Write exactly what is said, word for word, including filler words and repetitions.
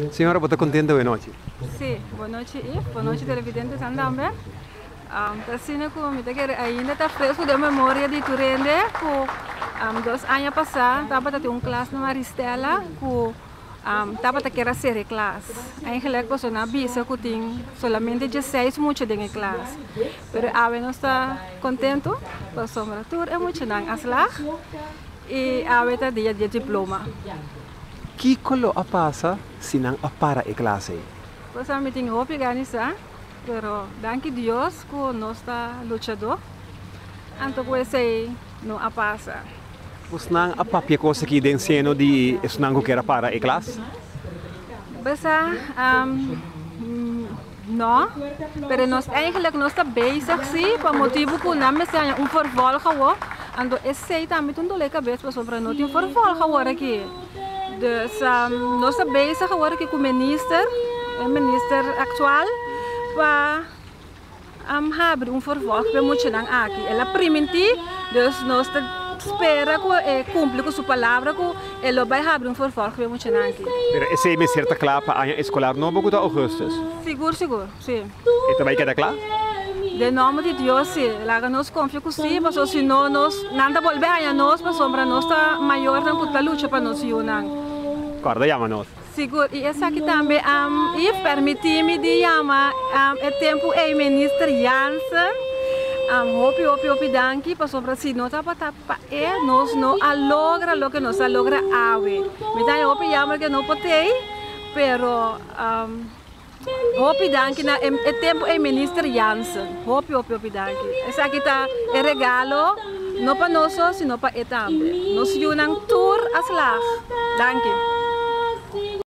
Senhora, você está contente hoje noite? Sim, boa noite, Ivo. Boa noite, televidentes também. Um, assim, como ainda está fresco de memória de Turende, que um, dois anos passados, estava tendo uma classe na Maristela, que estava um, querendo ser classe. Eigenlijk was na bisa que tinha solamente dezesseis muito de classe. Mas agora nós está contente, porque sombra tur é muito na aslag e agora está dia de diploma. Que colo a passa se não a para a classe? Pues a mí tengo que organizar, pero danke Dios que no está luchador, entonces pues aí não a passa. Você não a papia coisa que den seno de isso não quer para a classe? Pues um, não, pero nós eigenlijk nós está bezig sim, por motivo que não me sei um vervolg hoor, então esse aí também tudo le cabeça para nós tem um vervolg hoor aqui. Dus um, nós estamos bezig agora com o ministro, o ministro atual, para um, abrir um vervolg para muito aqui. Ela permite, dus nós espera que ele cumpra com sua palavra, que ele vai abrir um vervolg para muito aqui. Mas esse é certa claro para a ano escolar novo ou agosto? Seguro, seguro, sim. E também quer claro? De nome de Deus, sim. Lá nós confiamos que sim, mas se não nós nada volver a nós, para sombra nós está maior do que a luta para nós unir. Guarda, chama-nos. Seguro, e essa aqui também, um, e permitir-me de chamar um, é tempo é ministro Jansen, um, hopi, hopi, hopi, danke, para sobre si nós para é nós não alogra o que nós alogra ave. Me dá hopi chama que não pode, pero um, hopi, danke, na é tempo é ministro Jansen, hopi, hopi, hopi, danke. Essa aqui tá é regalo, não para nós, sino para ele também. Nós unam tour as lag. Danke.